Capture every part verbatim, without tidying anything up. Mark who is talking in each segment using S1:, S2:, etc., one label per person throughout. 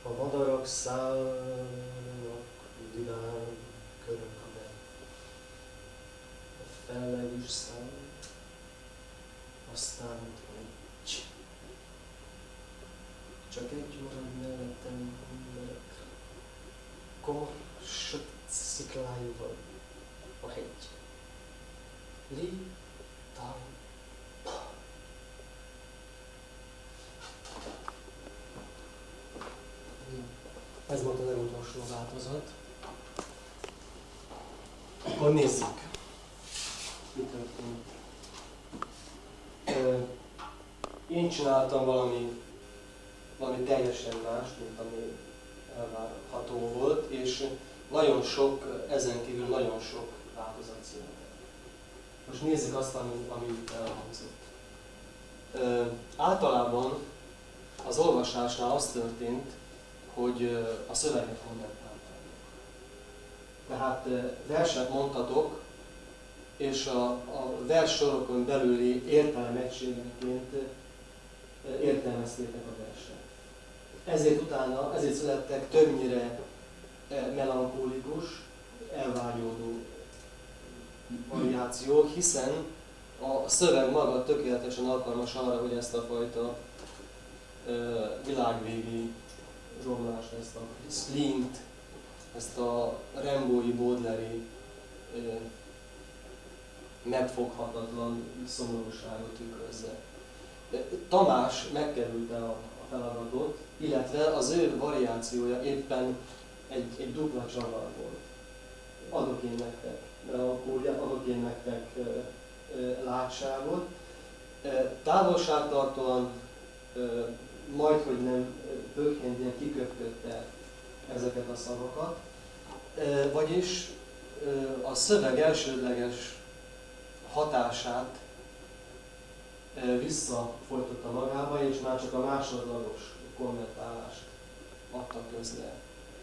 S1: A madarak szállnak vidám körökbe, a fellegűs szám, aztán egy. Csak egy marad mellettem emberek, komor, sötét szikláival a hegy. Li, tál, pa. Ez volt a legutolsó változat. Akkor nézzük, mi történt. Én csináltam valami, valami teljesen mást, mint ami elvárható volt, és nagyon sok, ezen kívül nagyon sok változat született. Most nézzük azt, ami, ami itt elhangzott. Ö, általában az olvasásnál az történt, hogy a szöveget kommentálták. Tehát verset mondhatok, és a, a verssorokon belüli értelmegységenként értelmeztétek a verset. Ezért utána, ezért születtek többnyire melankólikus, elvágyódó variációk, hiszen a szöveg maga tökéletesen alkalmas arra, hogy ezt a fajta világvégi romlást, ezt a spleent, ezt a Rimbaud-i, Baudelaire-i megfoghatatlan szomorúságot tükrözze. Tamás megkerülte a feladatot, illetve az ő variációja éppen egy, egy dupla csavar volt. Adok én nektek melankóliát, adok én nektek látságot. Távolságtartóan, majdhogy nem pökhendien kiköpködte ezeket a szavakat, vagyis a szöveg elsődleges hatását visszafolytotta magába, és már csak a másodlagos kommentálást adta közre.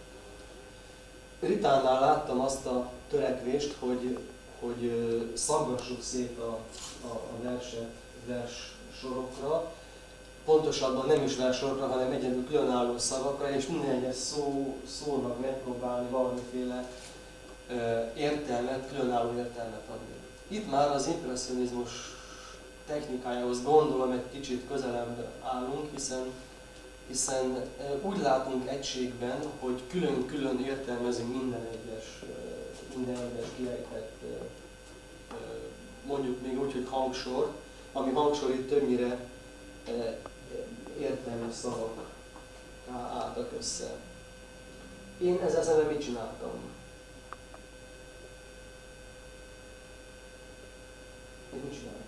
S1: Ritánál láttam azt a törekvést, hogy, hogy szaggassuk szét a, a, a verset vers sorokra, pontosabban nem is versorokra, hanem egyedül különálló szavakra, és minden egyes szó, szónak megpróbálni valamiféle értelmet, különálló értelmet adni. Itt már az impresszionizmus technikájához gondolom egy kicsit közelebb állunk, hiszen, hiszen úgy látunk egységben, hogy külön-külön értelmezünk minden egyes, minden egyes kiejtett, mondjuk még úgy, hogy hangsor, ami hangsor itt többnyire értelmes szavak álltak össze. Én ezzel szemben mit csináltam? Én mit csináltam?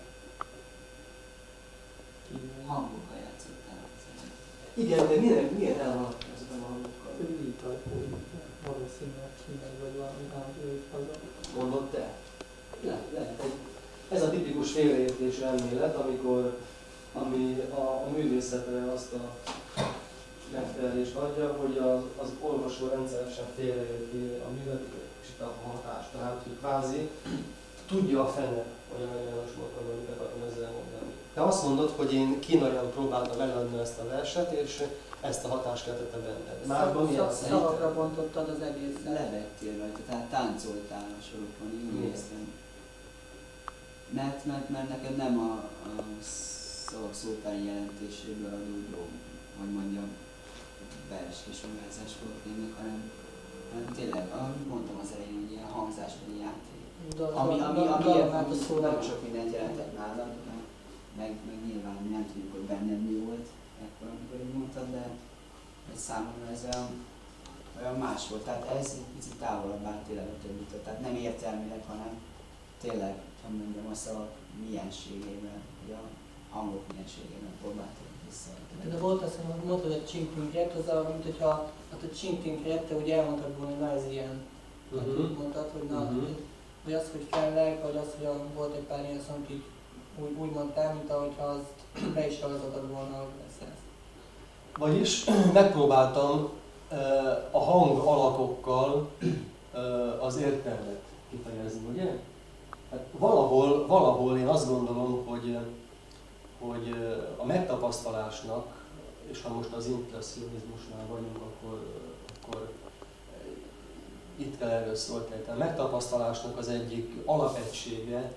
S2: Hangokkal játszottál.
S1: Igen, de milyen, milyen el vannak ezekben a hangokkal?
S3: Üdítaj, valószínűleg kínai vagy valami ázsiai haza.
S1: Mondod te? Le, lehet. Ez a tipikus félreértés elmélet, amikor ami a, a művészetre azt a megfelelést adja, hogy az, az olvasó rendszeresen félreérti a művet és itt a hatást. Tehát, hogy kvázi tudja a fene, hogy a János mondtam, hogy miket akarom ezzel mondani. Te azt mondod, hogy én kínaian próbáltam eladni ezt a verset, és ezt a hatást keltette benned. Márban milyen szerint?
S2: Szavakra bontottad az egész. Levettél rajta, tehát táncoltál a sorokon, így úgy néztem. Mert, mert, mert neked nem a, a szavak szótári jelentéséből adódó, hogy mondjam, vers kisugázás volt tényleg, hanem, hanem tényleg, ahogy mondtam az elején, hogy ilyen hangzás vagy játék. Ami, ami, ami, ami nagyon sok mindent jelentett nálad, meg, meg nyilván nem tudjuk, hogy benned mi volt ekkor, amikor így mondtad, de egy számomra ez olyan, olyan más volt. Tehát ez egy picit távolabb áll tényleg a többitől. Tehát nem értelmileg, hanem tényleg, hogy mondjam, a szavak mienségében, vagy a hangok mienségében próbáltam vissza.
S3: De volt azt, hogy mondtad, hogy csinking rett, az a, mint hogyha hát a csinking rett, hogy elmondtad volna, hogy na ez ilyen. Hát
S1: Uh-huh.
S3: úgy mondtad, hogy na,
S1: Uh-huh.
S3: vagy az, hogy felleg, vagy az, hogy volt egy pár ilyen szó, így úgy, úgy mondtál, mint ahogyha azt be is rajzoltad volna, hogy lesz ez.
S1: Vagyis megpróbáltam a hang alakokkal az értelmet kifejezni, ugye? Hát valahol, valahol én azt gondolom, hogy, hogy a megtapasztalásnak és ha most az impresszionizmusnál vagyunk, akkor, akkor itt kell erről szólni. A megtapasztalásnak az egyik alapegysége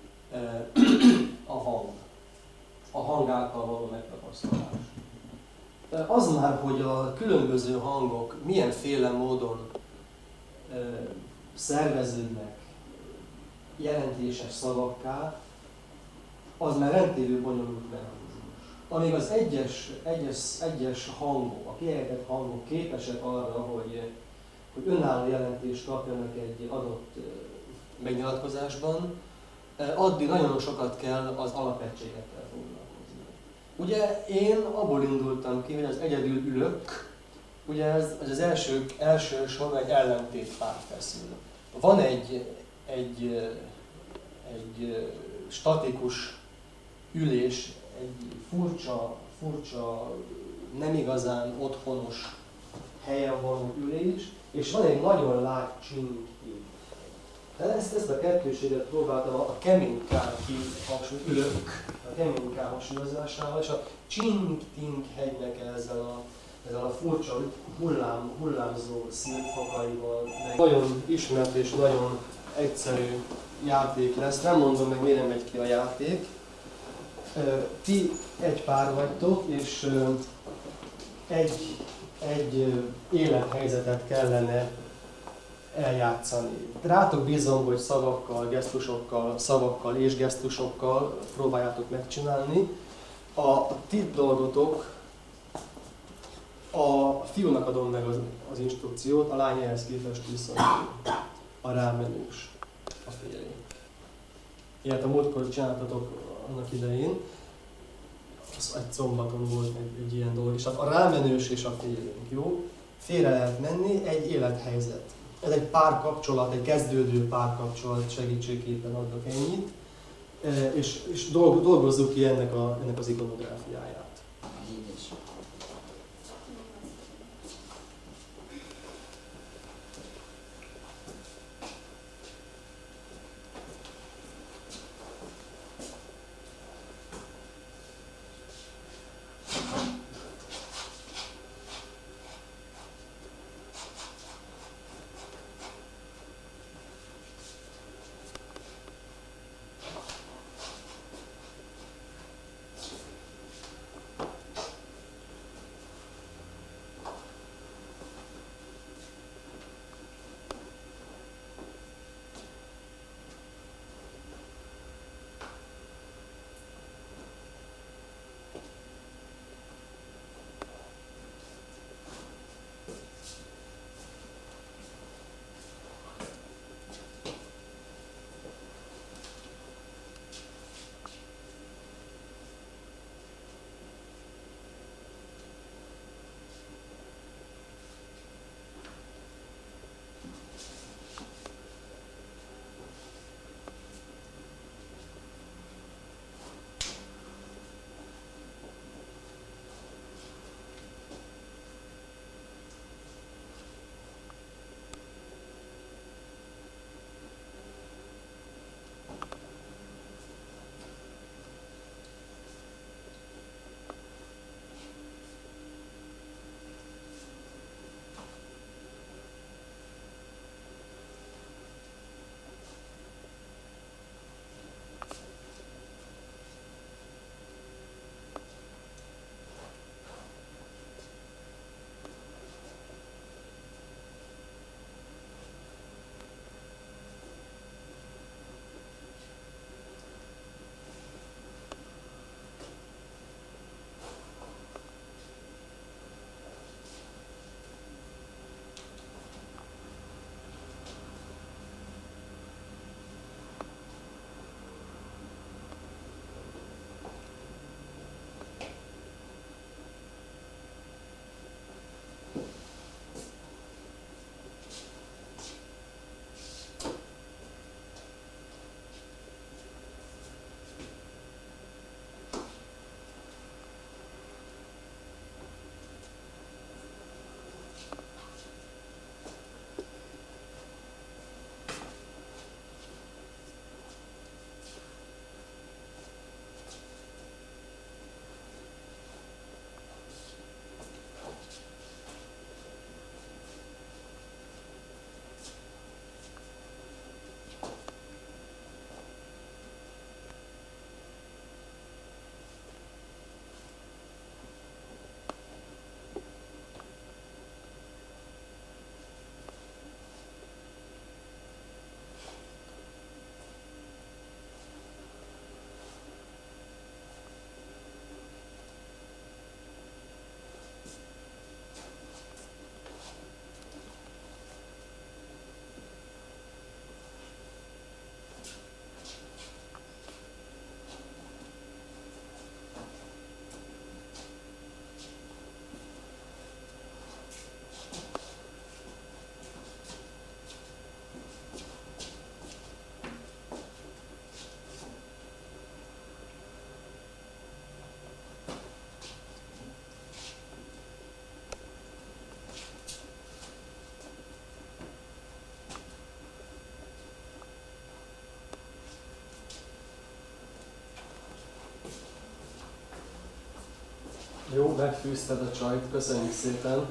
S1: a hang. A hang által való megtapasztalás. Az már, hogy a különböző hangok milyenféle módon szerveződnek jelentéses szavakká, az már rendkívül bonyolult mechanizmus. Amíg az egyes, egyes, egyes hangok, a kiejtett hangok képesek arra, hogy, hogy önálló jelentést kapjanak egy adott megnyilatkozásban, addig nagyon sokat kell az alapegységekkel foglalkozni. Ugye én abból indultam ki, hogy az egyedül ülök, ugye ez, ez az első, első sorban egy ellentétpár feszül. Van egy, egy, egy statikus ülés, egy furcsa, furcsa, nem igazán otthonos helyen való ülés, és van egy nagyon lágy csing. De ezt, ezt a kettőséget próbáltam a kemény-kár kihangsúlyozni, ülök, a kemény-kár hangsúlyozásával, és a csing-ting hegynek ezzel a, ezzel a furcsa hullám, hullámzó színfokaival. Nagyon ismert és nagyon egyszerű játék lesz, nem mondom meg, miért nem megy ki a játék. Ti egy pár vagytok, és egy, egy élethelyzetet kellene eljátszani. Rátok bízom, hogy szavakkal, gesztusokkal, szavakkal és gesztusokkal próbáljátok megcsinálni. A ti dolgotok, a fiúnak adom meg az, az instrukciót, a lány ehhez képest viszont a rámenős, a férj. Ilyet a múltkor csináltatok annak idején, az egy szombaton volt egy, egy ilyen dolog, és a rámenős és a férjünk, jó? Félre lehet menni, egy élethelyzet. Ez egy párkapcsolat, egy kezdődő párkapcsolat segítségképpen adok ennyit, és, és dolgozzuk ki ennek, a, ennek az ikonográfiáját. Jó, megfűzted a csajt, köszönjük szépen.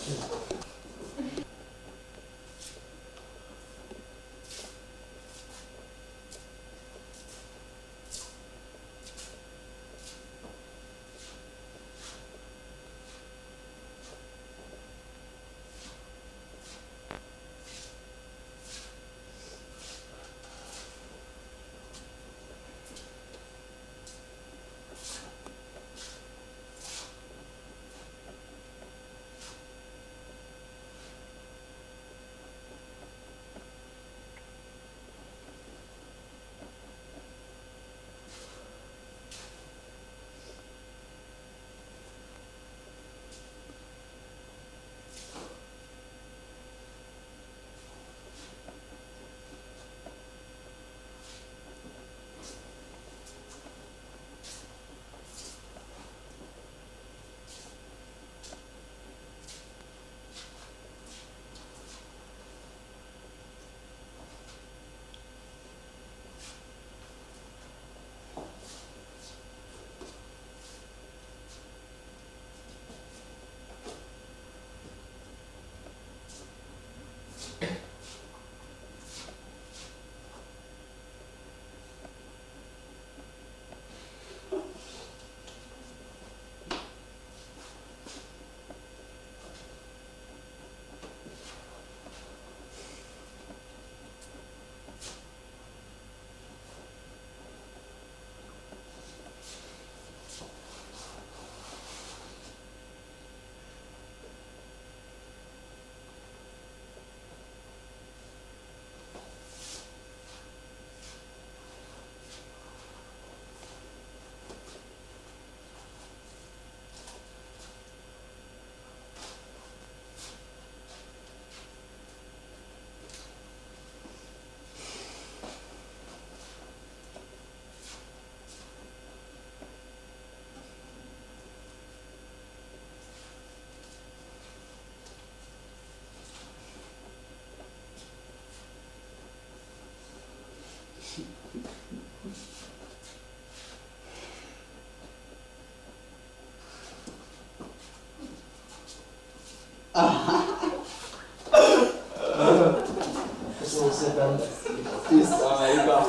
S1: Köszönöm szépen.
S2: Tiszta Amerika.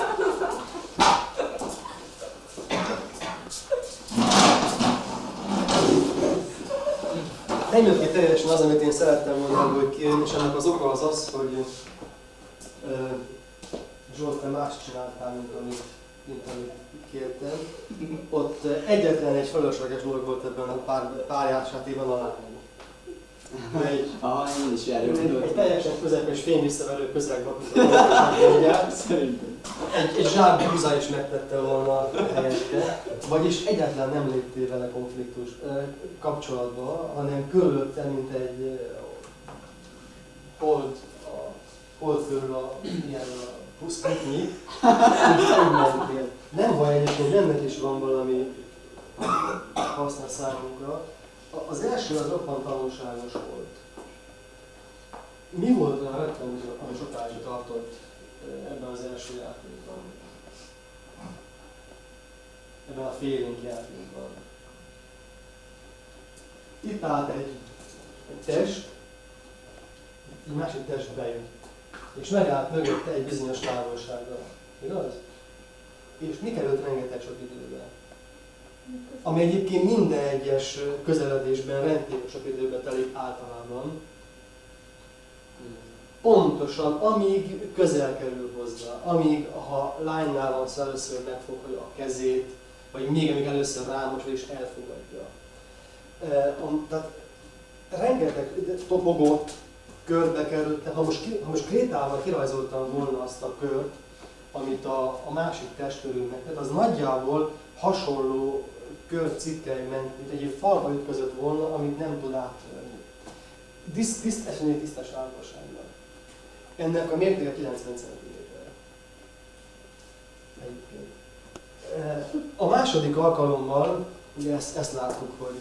S1: Nem jött ki teljesen az, amit én szerettem volna ebből kérni, és ennek az oka az az, hogy uh, Zsolt, te más csináltál, mint amit, mint amit kértem. Ott uh, egyetlen egy fölösleges dolog volt ebben a pár, párjátságban a lány. Egy,
S2: ah, én is erről
S1: egy, egy teljesen közepes fényvisszaverő közegben,
S2: szerintem.
S1: Egy, egy zsák búza is megtette volna helyette, vagyis egyáltalán nem léptél vele konfliktus kapcsolatba, hanem körülötte, mint egy hold, a hold körül a, ilyen a pusztítni, nem baj egyébként, ennek is van valami haszna számunkra. Az első az roppant tanulságos volt. Mi volt a rettem, ami sokáig tartott ebben az első játékban? Ebben a félénk játékban. Itt állt egy, egy test, egy másik test bejött. És megállt mögötte egy bizonyos távolságra. Igaz? És mi került rengeteg sok időben? Ami egyébként minden egyes közeledésben rendkívül sok időbe telik általában. Pontosan, amíg közel kerül hozzá, amíg ha lánynál van, szóval először megfogja a kezét, vagy még amíg először rámos és elfogadja. E, tehát rengeteg topogott, körbe került, ha most, ha most krétával kirajzoltam volna azt a kört, amit a, a másik test körül megtett, az nagyjából hasonló körcikkely ment, mint egy falba ütközött volna, amit nem tud áttörni. Tiszt, tiszt, tisztes távolságban. Ennek a mértéke kilencven centiméter. A második alkalommal, ugye ezt, ezt láttuk, hogy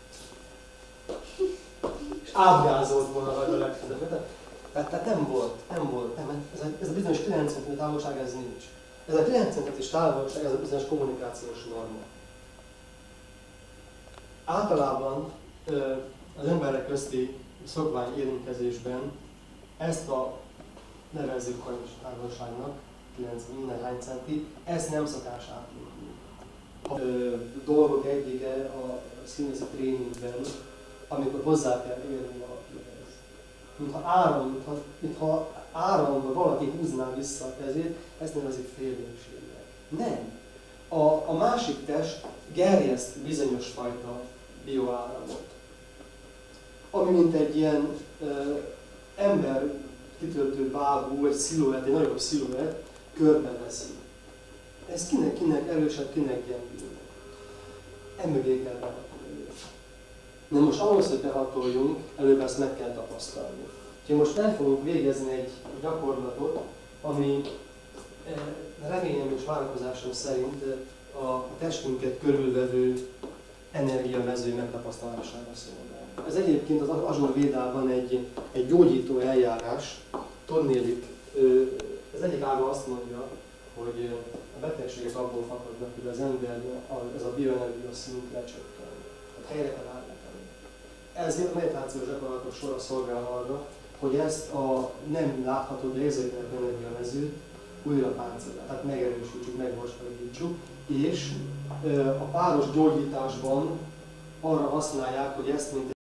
S1: és ábrázolt volna rajta a legtöbbet. Tehát, tehát nem volt, nem volt, nem, ez, a, ez a bizonyos kilenc centiméter távolság, ez nincs. Ez a kilenc centiméteres távolság, ez a bizonyos kommunikációs norma. Általában az emberek közti szokvány érintkezésben ezt a nevezzük kanyos távolságnak, kilencven hány centi, ezt nem szokás átlépni. A dolgok egyike a színészi tréningben, amikor hozzá kell érni valakihez. Mintha áram, mintha, mintha áramban valaki húzná vissza a kezét, ezt nevezik félvénységnek. Nem. A, a másik test gerjeszt bizonyos fajta bioáramot, ami mint egy ilyen ö, ember kitöltő bábú, egy sziluett, egy nagyobb sziluett körbeveszi. Ez kinek-kinek erősebb, kinek gyengül. Emögé kell behatolni. De most ahhoz, hogy behatoljunk, előbb ezt meg kell tapasztalni. Úgyhogy most el fogunk végezni egy gyakorlatot, ami reményem és várakozásom szerint a testünket körülvevő energiamező megtapasztalására szolgál. Ez egyébként az Ajur Védában egy, egy gyógyító eljárás. Tudnélik, az egyik ága azt mondja, hogy a betegségek abból fakadnak, hogy az ember ez a bioenergia szint lecsökken. Tehát helyre kell állítani. Ezért a meditációs gyakorlatok sora szolgál arra, hogy ezt a nem látható, de érzékelhető energiamezőt újra páncélják, tehát megerősítsük, megvastagítsuk, és a páros gyógyításban arra használják, hogy ezt mint